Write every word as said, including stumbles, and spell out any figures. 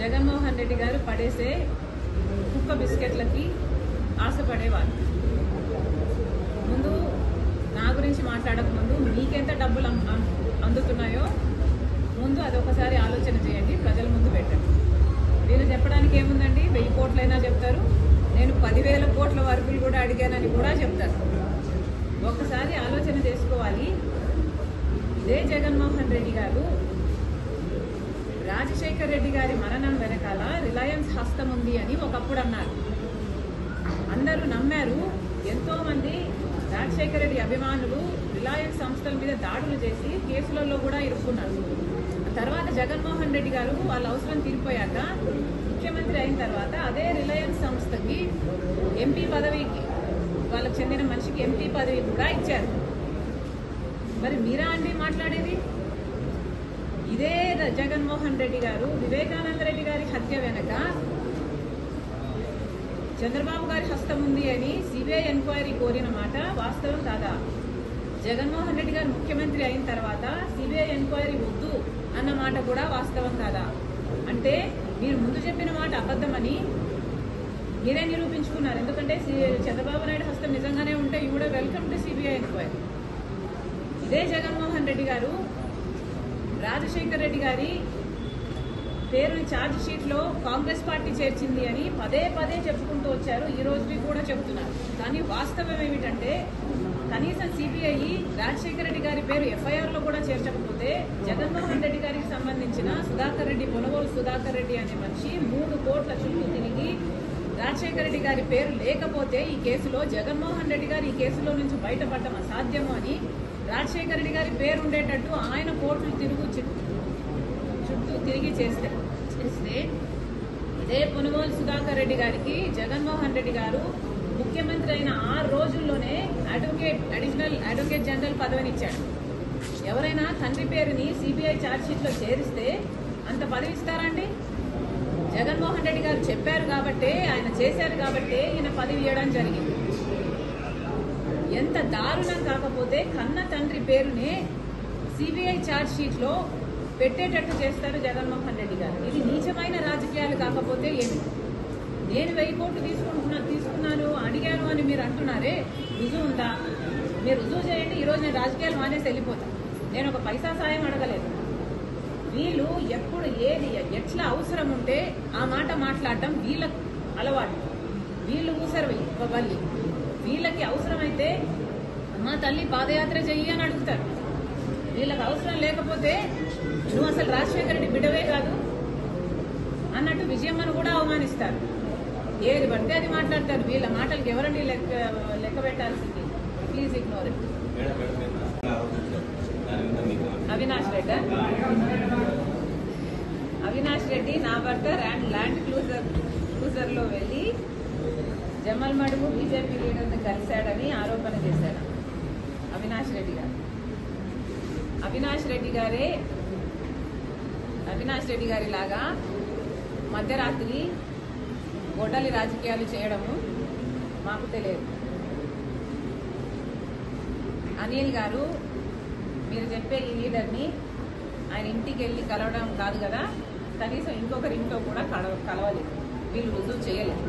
జగన్మోహన్ రెడ్డి గారు పడేసే కుక్క బిస్కెట్లకి ఆశపడేవారు. ముందు నా గురించి మాట్లాడక ముందు మీకెంత డబ్బులు అందుతున్నాయో ముందు అదొకసారి ఆలోచన చేయండి, ప్రజల ముందు పెట్టండి. వీళ్ళు చెప్పడానికి ఏముందండి, వెయ్యి కోట్లైనా చెప్తారు, నేను పదివేల కోట్ల వరకులు కూడా అడిగానని కూడా చెప్తారు. ఒక్కసారి ఆలోచన చేసుకోవాలి. ఇదే జగన్మోహన్ రెడ్డి గారు రాజశేఖర్ రెడ్డి గారి మరణం వెనకాల రిలయన్స్ హస్తం ఉంది అని ఒకప్పుడు అన్నారు. అందరూ నమ్మారు. ఎంతో మంది రాజశేఖర రెడ్డి అభిమానులు రిలయన్స్ సంస్థల మీద దాడులు చేసి కేసులలో కూడా ఇరుక్కున్నారు. తర్వాత జగన్మోహన్ రెడ్డి గారు వాళ్ళ అవసరం తీరిపోయాక ముఖ్యమంత్రి అయిన తర్వాత అదే రిలయన్స్ సంస్థకి ఎంపీ పదవికి వాళ్ళకు చెందిన మనిషికి ఎంపీ పదవి కూడా ఇచ్చారు. మరి మీరా అండి మాట్లాడేది? ఇదే జగన్మోహన్ రెడ్డి గారు వివేకానంద రెడ్డి గారి హత్య వెనక చంద్రబాబు గారి హస్తం ఉంది అని సిబిఐ ఎంక్వైరీ కోరిన మాట వాస్తవం కాదా? జగన్మోహన్ రెడ్డి గారు ముఖ్యమంత్రి అయిన తర్వాత సిబిఐ ఎంక్వైరీ వద్దు అన్న మాట కూడా వాస్తవం కాదా? అంటే మీరు ముందు చెప్పిన మాట అబద్ధమని మీరే నిరూపించుకున్నారు. ఎందుకంటే చంద్రబాబు నాయుడు హస్తం నిజంగానే ఉంటే you would welcome to CBI enquiry. ఇదే జగన్మోహన్ రెడ్డి గారు రాజశేఖర్ రెడ్డి గారి పేరుని ఛార్జ్ షీట్లో కాంగ్రెస్ పార్టీ చేర్చింది అని పదే పదే చెప్పుకుంటూ వచ్చారు. ఈ రోజుకి కూడా చెబుతున్నారు. కానీ వాస్తవం ఏమిటంటే కనీసం సిబిఐ రాజశేఖర రెడ్డి గారి పేరు ఎఫ్ఐఆర్లో కూడా చేర్చకపోతే జగన్మోహన్ రెడ్డి గారికి సంబంధించిన సుధాకర్ రెడ్డి, పొనగోలు సుధాకర్ రెడ్డి అనే మనిషి మూడు కోట్ల చుట్టూ తిరిగి రాజశేఖర రెడ్డి గారి పేరు లేకపోతే ఈ కేసులో జగన్మోహన్ రెడ్డి గారు ఈ కేసులో నుంచి బయటపడటం అసాధ్యము అని రాజశేఖర రెడ్డి గారి పేరు ఉండేటట్టు ఆయన కోర్టులు తిరుగు చుట్టూ తిరిగి చేస్తే చేస్తే ఇదే పొనగోలు సుధాకర్ రెడ్డి గారికి జగన్మోహన్ రెడ్డి గారు ముఖ్యమంత్రి అయిన ఆరు రోజుల్లోనే అడ్వకేట్ అడిషనల్ అడ్వకేట్ జనరల్ పదవిని ఇచ్చాడు. ఎవరైనా తండ్రి పేరుని సిబిఐ ఛార్జ్షీట్లో చేరిస్తే అంత పదవి ఇస్తారండి? జగన్మోహన్ రెడ్డి గారు చెప్పారు కాబట్టే, ఆయన చేశారు కాబట్టే ఈయన పదవి ఇవ్వడం జరిగింది. ఎంత దారుణం కాకపోతే కన్న తండ్రి పేరునే సిబిఐ ఛార్జ్షీట్లో పెట్టేటట్టు చేస్తారు జగన్మోహన్ రెడ్డి గారు. ఇది నీచమైన రాజకీయాలు కాకపోతే ఏమి? నేను వెయ్యి కోట్లు తీసుకుంటున్నా తీసుకున్నాను అడిగాను అని మీరు అంటున్నారే, రుజువు ఉందా? మీరు రుజువు చేయండి. ఈరోజు నేను రాజకీయాలు మానేసి వెళ్ళిపోతాను. నేను ఒక పైసా సాయం అడగలేదు. వీళ్ళు ఎప్పుడు ఏది ఎట్లా అవసరం ఉంటే ఆ మాట మాట్లాడటం వీళ్ళకు అలవాటు. వీళ్ళు ఊసరు వల్లి. వీళ్ళకి అవసరమైతే మా తల్లి పాదయాత్ర చెయ్యి అని అడుగుతారు. వీళ్ళకి అవసరం లేకపోతే నువ్వు అసలు రాజశేఖర రెడ్డి బిడ్డవే కాదు అన్నట్టు విజయమ్మను కూడా అవమానిస్తారు. ఏది పడితే అది మాట్లాడతారు. వీళ్ళ మాటలకు ఎవరండి లెక్క లెక్క పెట్టాల్సింది? Please ignore it. Avinash Reddy Avinash Reddy నా భర్త ల్యాండ్ క్లూజర్ క్లూజర్లో వెళ్ళి జమల్ మడుగు బీజేపీ లీడర్ని కలిశాడని ఆరోపణ చేశాడు అవినాష్ రెడ్డి గారు. అవినాష్ రెడ్డి గారే అవినాష్ రెడ్డి గారి లాగా మధ్యరాత్రి గొడ్డలి రాజకీయాలు చేయడము మాకు తెలియదు. అనిల్ గారు, మీరు చెప్పే ఈ లీడర్ని ఆయన ఇంటికి వెళ్ళి కలవడం కాదు కదా, కనీసం ఇంకొకరి ఇంట్లో కూడా కలవ కలవలేదు. వీళ్ళు రుజువు చేయలేదు.